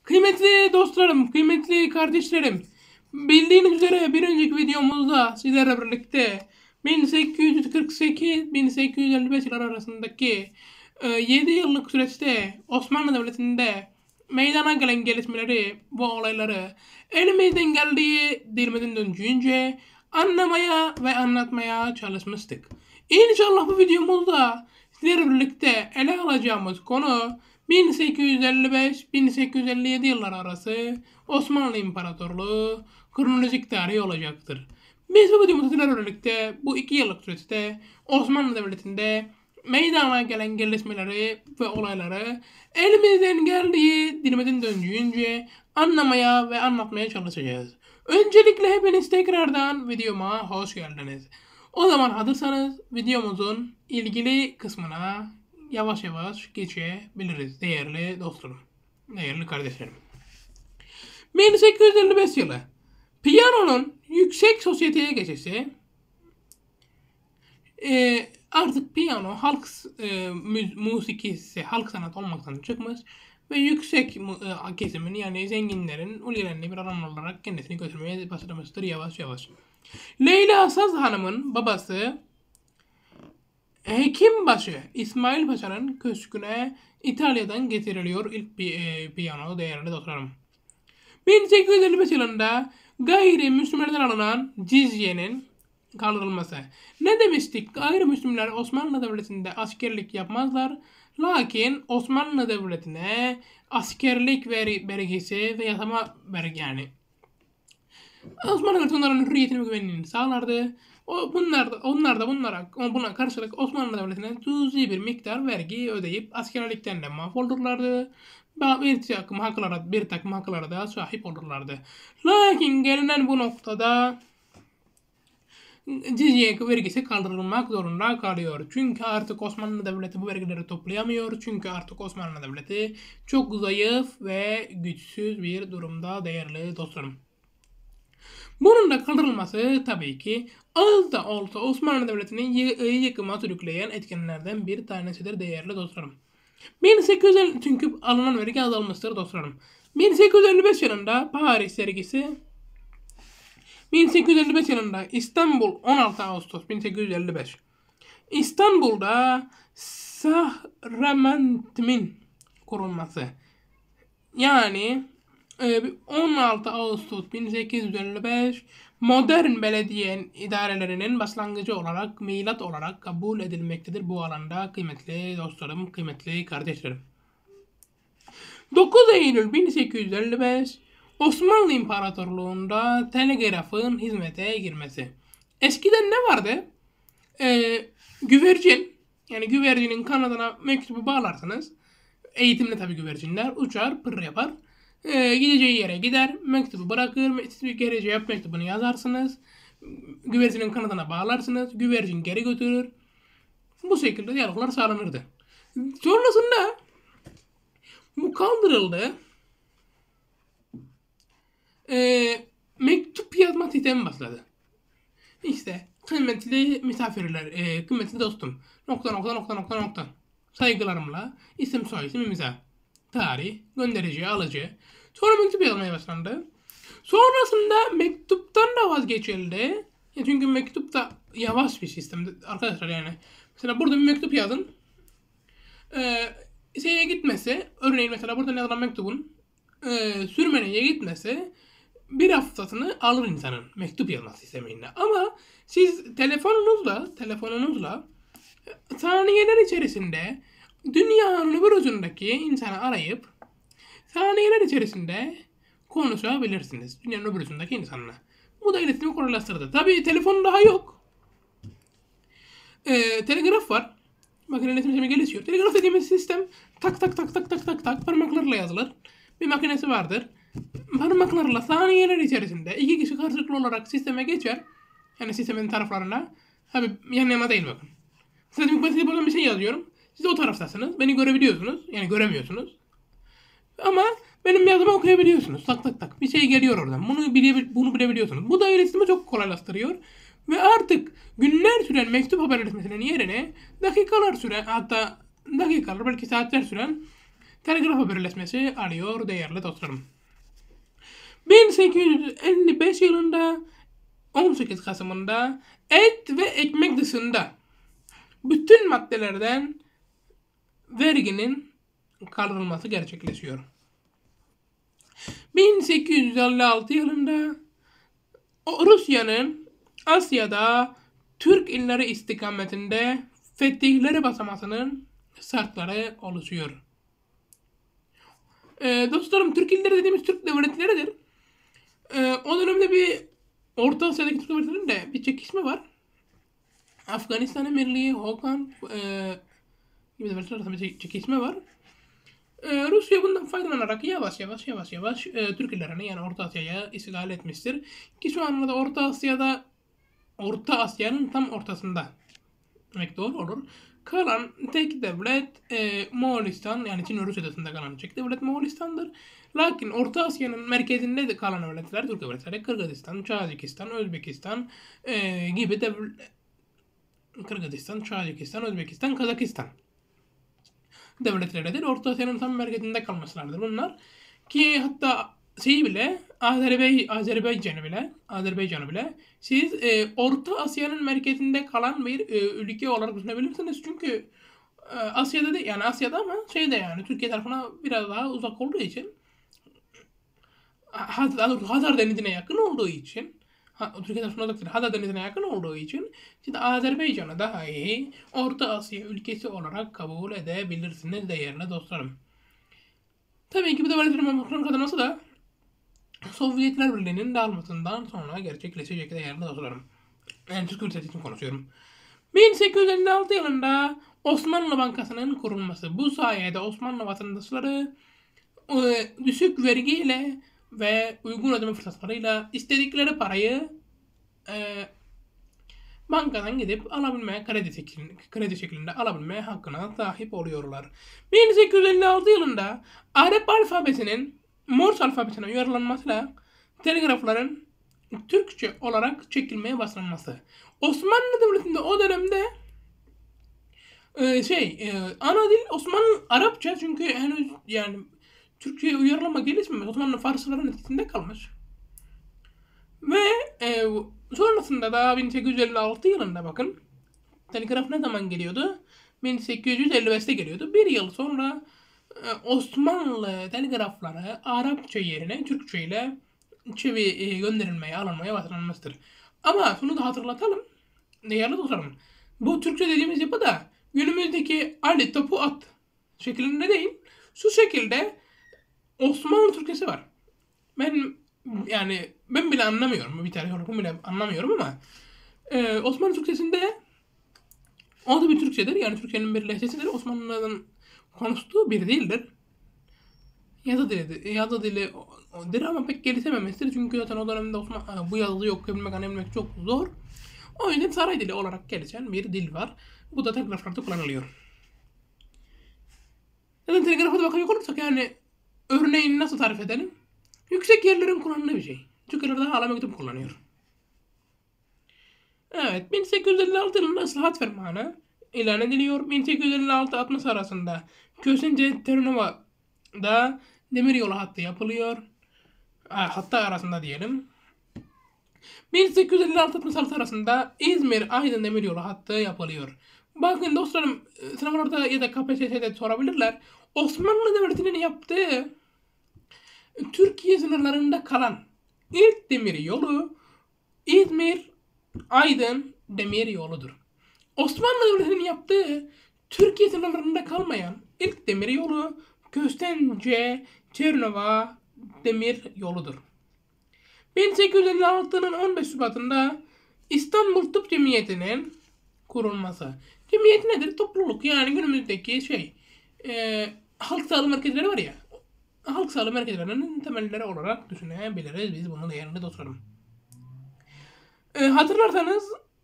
Kıymetli dostlarım, kıymetli kardeşlerim, bildiğiniz üzere bir önceki videomuzda sizlerle birlikte 1848-1855 yıllar arasındaki 7 yıllık süreçte Osmanlı Devleti'nde meydana gelen gelişmeleri, bu olayları elimizden geldiği dilimizin döndüğünce anlamaya ve anlatmaya çalışmıştık. İnşallah bu videomuzda sizlerle birlikte ele alacağımız konu 1855-1857 yıllar arası Osmanlı İmparatorluğu kronolojik tarihi olacaktır. Biz bu videomuzda sizlerle birlikte bu 2 yıllık süreçte Osmanlı Devleti'nde meydana gelen gelişmeleri ve olayları elimizden geldiği dilimizin döndüğünce anlamaya ve anlatmaya çalışacağız. Öncelikle hepiniz tekrardan videoma hoş geldiniz. O zaman hazırsanız videomuzun ilgili kısmına yavaş yavaş geçebiliriz değerli dostlarım, değerli kardeşlerim. 1855 yılı piyanonun yüksek sosyeteye geçişi, artık piyano halk musikisi, halk sanat olmaktan çıkmış ve yüksek kesimin yani zenginlerin ulvilerine bir alan olarak kendisini götürmeye başlamıştır yavaş yavaş. Leyla Saz Hanım'ın babası Hekimbaşı İsmail Paşa'nın köşküne İtalya'dan getiriliyor ilk piyano değerli dostlarım. 1855 yılında gayrimüslimlerden alınan cizyenin kaldırılması. Ne demiştik? Gayrimüslimler Osmanlı Devleti'nde askerlik yapmazlar. Lakin Osmanlı Devleti'ne askerlik vergisi ve yasama vergi yani Osmanlı Devleti onların hürriyetini ve güvenliğini sağlardı. Onlar da buna karşılık Osmanlı Devleti'ne cüzi bir miktar vergi ödeyip askerlikten de mahvoldurlardı. Bir takım haklara da sahip olurlardı. Lakin gelinen bu noktada cizye vergisi kaldırılmak zorunda kalıyor. Çünkü artık Osmanlı Devleti bu vergileri toplayamıyor. Çünkü artık Osmanlı Devleti çok zayıf ve güçsüz bir durumda değerli dostlarım. Bunun da kaldırılması tabii ki az da olsa Osmanlı Devleti'nin yıkıma sürükleyen etkenlerden bir tanesidir değerli dostlarım. 1850 çünkü alınan vergi azalmıştır dostlarım. 1855 yılında Paris vergisi, 1855 yılında İstanbul 16 Ağustos 1855 İstanbul'da Sahramantim'in kurulması. Yani 16 Ağustos 1855 modern belediye idarelerinin başlangıcı olarak milat olarak kabul edilmektedir bu alanda kıymetli dostlarım, kıymetli kardeşlerim. 9 Eylül 1855 Osmanlı İmparatorluğu'nda telgrafın hizmete girmesi. Eskiden ne vardı? Güvercin, yani güvercinin kanadına mektubu bağlarsınız. Eğitimli tabii güvercinler uçar, pır yapar. Gideceği yere gider, mektubu bırakır, geleceği mektubunu yazarsınız. Güvercinin kanadına bağlarsınız, güvercin geri götürür. Bu şekilde diyaloglar sağlanırdı. Sonrasında bu kaldırıldı. Mektup yazma sistemi başladı. İşte kıymetli misafirler, kıymetli dostum, nokta. Saygılarımla isim soyisim imza. Tarih, gönderici, alıcı. Sonra mektup yazmaya başlandı. Sonrasında mektuptan da vazgeçildi. Çünkü mektup da yavaş bir sistem arkadaşlar yani. Mesela burada bir mektup yazın. Şeye gitmesi, örneğin mesela burada yazılan mektubun sürmeneye gitmesi bir haftasını alır insanın mektup yazma sistemiyle. Ama siz telefonunuzla saniyeler içerisinde dünyanın öbür ucundaki insanı arayıp saniyeler içerisinde konuşabilirsiniz. Dünyanın öbür ucundaki insanla. Bu da iletişimi kolaylaştırdı. Tabii telefon daha yok. Telgraf var. Makine iletişim sistemi gelişiyor. Telgraf dediğimiz sistem tak parmaklarla yazılır. Bir makinesi vardır. Parmaklarla saniyeler içerisinde iki kişi karşılıklı olarak sisteme geçer. Yani sistemin taraflarına. Tabii yan yana değil bakın. Mesela ben size buradan bir şey yazıyorum. Siz o taraftasınız. Beni görebiliyorsunuz. Yani göremiyorsunuz. Ama benim yazımı okuyabiliyorsunuz. Tak. Bir şey geliyor oradan. Bunu bilebiliyorsunuz. Bu da iletişimi çok kolaylaştırıyor. Ve artık günler süren mektup haberleşmesinin yerine dakikalar süren, hatta dakikalar belki saatler süren telgraf haberleşmesi alıyor değerli dostlarım. 1855 yılında 18 Kasım'ında et ve ekmek dışında bütün maddelerden verginin kaldırılması gerçekleşiyor. 1856 yılında Rusya'nın Asya'da Türk illeri istikametinde fetihleri basamasının şartları oluşuyor. Dostlarım, Türk illeri dediğimiz Türk devletleridir. O dönemde bir Orta Asya'daki Türk devletlerinde bir çekişme var. Afganistan Emirliği, Hokan gibi devletler arasında bir çekişme var. Rusya bundan faydalanarak yavaş Türk illerini yani Orta Asya'ya işgal etmiştir. Ki şu anda da Orta Asya'nın tam ortasında demek doğru olur. Kalan tek devlet Moğolistan, yani Çin ve Rus adasında kalan tek devlet Moğolistan'dır. Lakin Orta Asya'nın merkezinde de kalan devletler, Türk devletleri Kırgızistan, Tacikistan, Özbekistan gibi Kırgızistan, Tacikistan, Özbekistan, Kazakistan devletleridir. Orta Asya'nın tam merkezinde kalmasılardır bunlar. Ki hatta Azerbaycan'ı bile siz Orta Asya'nın merkezinde kalan bir ülke olarak düşünebilirsiniz. Çünkü Asya'da değil, yani Asya'da ama yani Türkiye tarafına biraz daha uzak olduğu için, Hazar Denizi'ne yakın olduğu için, Türkiye tarafına uzak değil, Hazar Denizi'ne yakın olduğu için siz Azerbaycan'ı dahi Orta Asya ülkesi olarak kabul edebilirsiniz değerli dostlarım. Tabii ki bu devletlerin kazanması da Sovyetler Birliği'nin dağılmasından sonra gerçekleşecek değerli dostlarım. Yani Türk ülkesi için konuşuyorum. 1856 yılında Osmanlı Bankası'nın kurulması. Bu sayede Osmanlı vatandaşları düşük vergiyle ve uygun ödeme fırsatlarıyla istedikleri parayı bankadan gidip alabilmeye, kredi şeklinde alabilmeye hakkına sahip oluyorlar. 1856 yılında Arap alfabesinin Morse alfabesine uyarlanmasıyla telgrafların Türkçe olarak çekilmeye başlanması. Osmanlı Devleti'nde o dönemde ana dil Osmanlı Arapça, çünkü henüz yani Türkçe'ye uyarlama gelişmemiş. Osmanlı Farsların etkisinde kalmış. Ve sonrasında da 1856 yılında bakın, telgraf ne zaman geliyordu? 1855'te geliyordu. Bir yıl sonra Osmanlı telgrafları Arapça yerine Türkçe ile gönderilmeye, alınmaya başlanmıştır. Ama şunu da hatırlatalım değerli dostlarım. Bu Türkçe dediğimiz yapı da günümüzdeki Ali topu at şeklinde değil. Şu şekilde Osmanlı Türkçesi var. Ben bile anlamıyorum. Bir tarih olarak bile anlamıyorum ama Osmanlı Türkçesinde o da bir Türkçedir. Yani Türkçenin bir lehçesidir. Osmanlı'nın konuştuğu bir dildir. Yazı dilidir ama pek gelişememiştir. Çünkü zaten o dönemde bu yazıyı okuyabilmek, anlayabilmek çok zor. O yüzden saray dili olarak gelişen bir dil var. Bu da telgraflarda kullanılıyor. Neden telgrafa da bakacak olursak, yani örneğini nasıl tarif edelim? Yüksek yerlerin kullandığı bir şey. Türkiye'de hala mektup kullanıyor. Evet, 1856 yılında ıslahat fermanı ilan ediliyor. 1856-60 arasında Kösence Ternova'da demiryolu hattı yapılıyor. Hatta arasında diyelim. 1856-66 arasında İzmir-Aydın demiryolu hattı yapılıyor. Bakın dostlarım, sınavlarda ya da KPSS'de sorabilirler. Osmanlı Devleti'nin yaptığı Türkiye sınırlarında kalan ilk demiryolu İzmir-Aydın demiryoludur. Osmanlı Devleti'nin yaptığı Türkiye sınırlarında kalmayan ilk demiryolu Köstence-Çernova demiryoludur. 1856'nın 15 Şubat'ında İstanbul Tıp Cemiyeti'nin kurulması. Cemiyet nedir? Topluluk, yani günümüzdeki halk sağlığı merkezleri var ya. Halk sağlığı merkezlerinin temelleri olarak düşünebiliriz biz bunu değerli dostlarım. Hatırlarsanız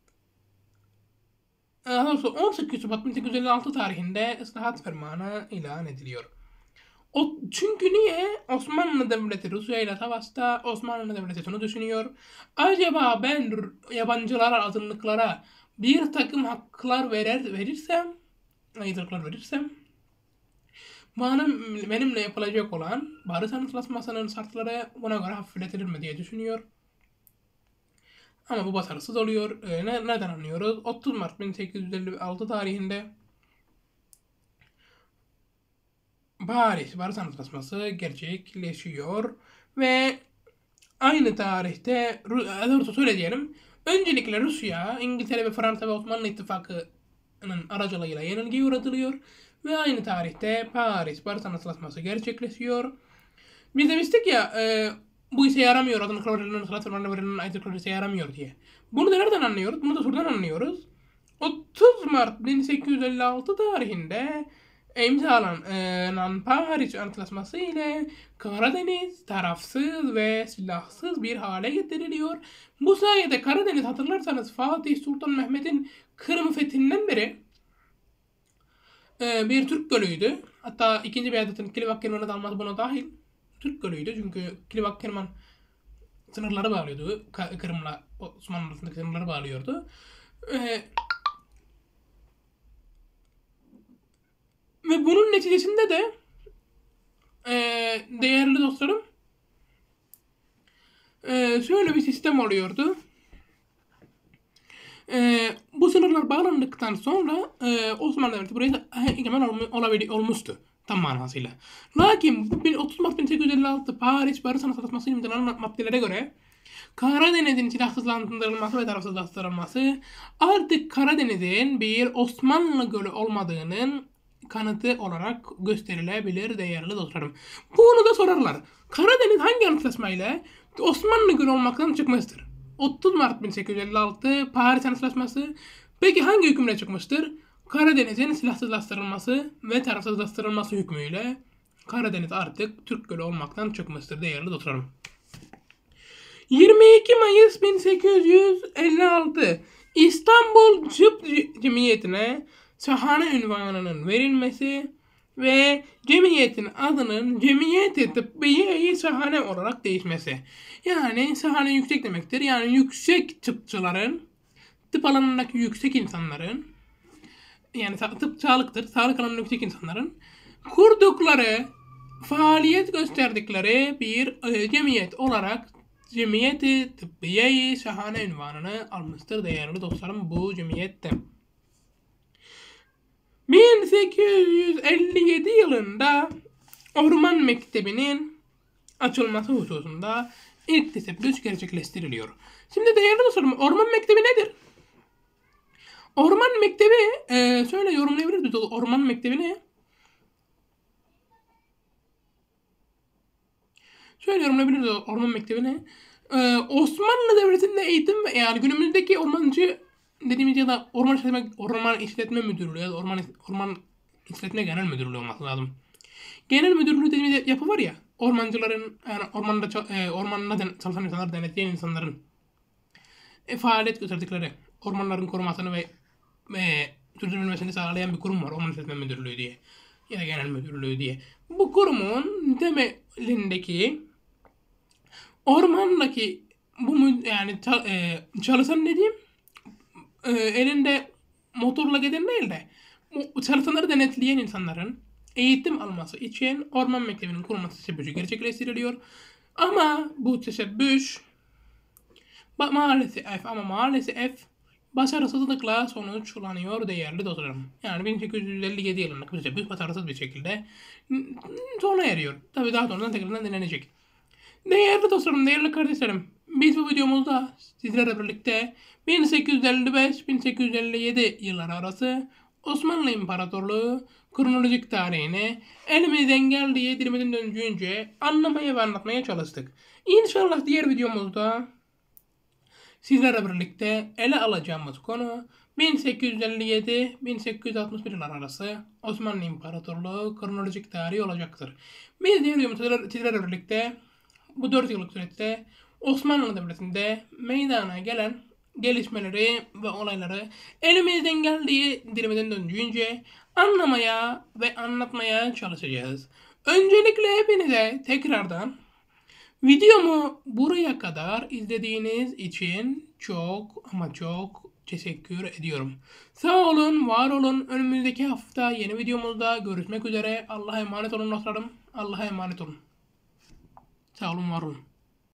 18 Şubat 1856 tarihinde ıslahat fermanı ilan ediliyor. Çünkü niye? Osmanlı Devleti Rusya ile savaşta, Osmanlı Devleti şunu düşünüyor. Acaba ben yabancılara, azınlıklara bir takım haklar verirsem benimle yapılacak olan barış antlaşmasının şartları buna göre hafifletilir mi diye düşünüyor. Ama bu başarısız oluyor. Neden anlıyoruz? 30 Mart 1856 tarihinde Paris Barış Antlaşması gerçekleşiyor ve aynı tarihte, doğrusu söyle diyelim, öncelikle Rusya, İngiltere ve Fransa ve Osmanlı İttifakı'nın aracılığıyla yenilgiye uğratılıyor ve aynı tarihte Paris Barış Antlaşması gerçekleşiyor. Biz demiştik ya, bu işe yaramıyor, adını kalorilerin sırasına verilen ayrıcalıklar işe yaramıyor diye. Bunu da nereden anlıyoruz? Bunu da şuradan anlıyoruz. 30 Mart 1856 tarihinde imzalanan Paris Antlaşması ile Karadeniz tarafsız ve silahsız bir hale getiriliyor. Bu sayede Karadeniz, hatırlarsanız, Fatih Sultan Mehmet'in Kırım fethinden beri bir Türk gölüydü. Hatta 2. Beyazıt'ın Kilivak-Kerman'a dalması buna dahil. Türk gölüydü çünkü Kilivak-Kerman sınırları bağlıyordu. Kırım'la Osmanlı arasındaki sınırları bağlıyordu. Ve bunun neticesinde de değerli dostlarım, şöyle bir sistem oluyordu. Bu sınırlar bağlandıktan sonra Osmanlı Devleti buraya egemen olmuştu tam manasıyla. Lakin 30 Mart 1856 Paris Barış Antlaşması imzalanan maddelere göre Karadeniz'in silahsızlandırılması ve tarafsızlaştırılması artık Karadeniz'in bir Osmanlı gölü olmadığının kanıtı olarak gösterilebilir değerli dostlarım. Bunu da sorarlar. Karadeniz hangi antlaşmayla Osmanlı gölü olmaktan çıkmıştır? 30 Mart 1856 Paris Antlaşması. Peki hangi hükümle çıkmıştır? Karadeniz'in silahsızlaştırılması ve tarafsızlaştırılması hükmüyle Karadeniz artık Türk gölü olmaktan çıkmıştır değerli dostlarım. 22 Mayıs 1856 İstanbul Tıp Cemiyeti'ne şahane ünvanının verilmesi ve cemiyetin adının Cemiyeti Tıbbiye-i Şahane olarak değişmesi. Yani şahane yüksek demektir. Yani yüksek tıpçıların, tıp alanındaki yüksek insanların, yani tıp sağlıktır, sağlık alanında yüksek insanların kurdukları, faaliyet gösterdikleri bir cemiyet olarak Cemiyeti Tıbbiye-i Şahane ünvanını almıştır değerli dostlarım bu cemiyette. 1857 yılında Orman Mektebi'nin açılması hususunda ilk teşebbüs gerçekleştiriliyor. Şimdi değerli dostlarım, Orman Mektebi nedir? Orman Mektebi, şöyle yorumlayabiliriz. Orman Mektebi ne? Şöyle yorumlayabiliriz Orman Mektebi ne? Osmanlı Devleti'nde eğitim, yani günümüzdeki ormancı dediğimiz ya da orman işletme müdürlüğü ya da orman işletme genel müdürlüğü olması lazım. Genel müdürlüğü dediğimiz yapı var ya, ormancıların, yani ormanda çalışan insanlar, denetleyen insanların faaliyet gösterdikleri, ormanların korumasını ve sürdürülmesini sağlayan bir kurum var, Orman İşletme Müdürlüğü diye ya da Genel Müdürlüğü diye. Bu kurumun temelindeki ormandaki yani çalışan dediğim elinde motorla giden değil de çalışanları denetleyen insanların eğitim alması için Orman Mektebi'nin kurulması teşebbüsü gerçekleştiriliyor. Ama bu teşebbüs maalesef başarısızlıkla sonuçlanıyor değerli dostlarım. Yani 1857 yılındaki teşebbüs başarısız bir şekilde sona eriyor. Tabii daha sonradan tekrardan denenecek. Değerli dostlarım, değerli kardeşlerim, biz bu videomuzda sizlerle birlikte 1855-1857 yılları arası Osmanlı İmparatorluğu kronolojik tarihini elimizden geldiği, dilimizin döndüğünce anlamaya ve anlatmaya çalıştık. İnşallah diğer videomuzda sizlerle birlikte ele alacağımız konu 1857-1861 yıllar arası Osmanlı İmparatorluğu kronolojik tarihi olacaktır. Biz diğer videomuzda sizlerle birlikte bu 4 yıllık süreçte Osmanlı Devleti'nde meydana gelen gelişmeleri ve olayları elimizden geldiği, dilimizden döndüğünce anlamaya ve anlatmaya çalışacağız. Öncelikle hepinize tekrardan videomu buraya kadar izlediğiniz için çok ama çok teşekkür ediyorum. Sağ olun, var olun. Önümüzdeki hafta yeni videomuzda görüşmek üzere. Allah'a emanet olun dostlarım. Allah'a emanet olun. Sağ olun, var olun.